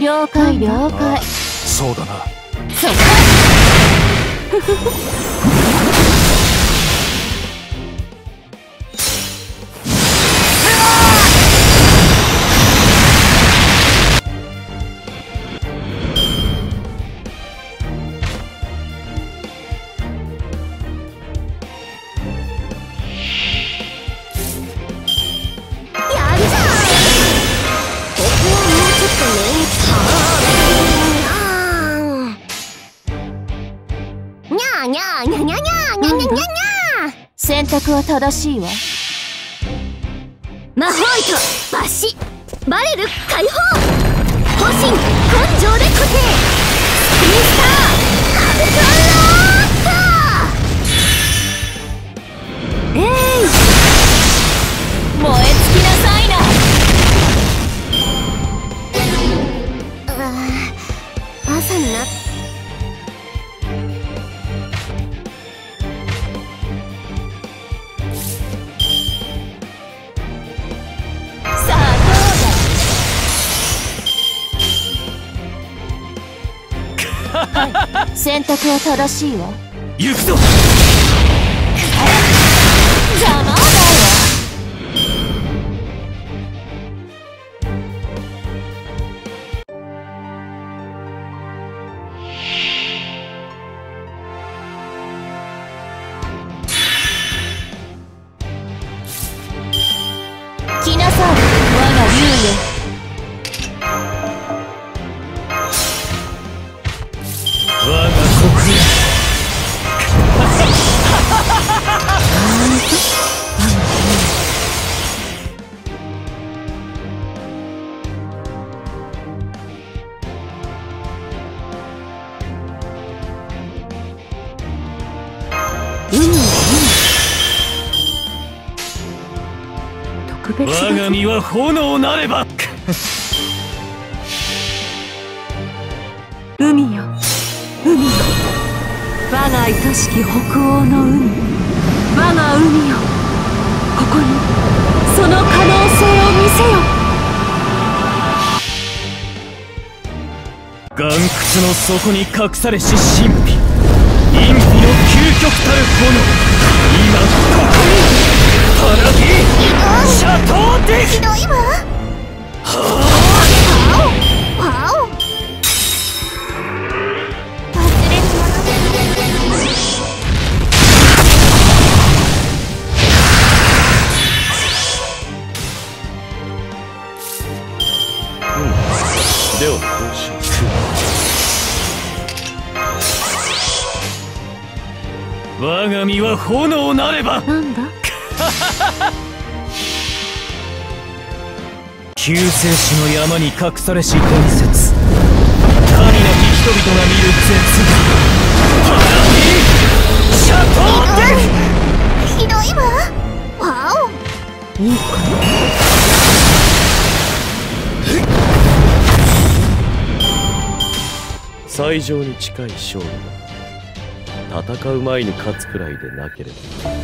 了解了解。 そうだな。 そこ。選択は正しいわ。 魔法糸抜歯バレル解放方針根性で固定スクリーンスターアブトロート燃え尽きなさいな。 朝になって選択は正しいわ。 行くぞ。 邪魔だよ。来なさい、我が竜よ。 我が国我が身は炎なれば。 海よ海よ、我が愛しき北欧の海、我が海よ、ここにその可能性を見せよ。 岩窟の底に隠されし神秘、陰秘の究極たる炎、今ここにパラディシャトーデひどいわ。 では我が身は炎なれば。 なんだ救世主の山に隠されし伝説、神なき人々が見る絶望、パラディシャトーデひどいわ。わお、 いいか最上に近い勝利だ。戦う前に勝つくらいでなければ。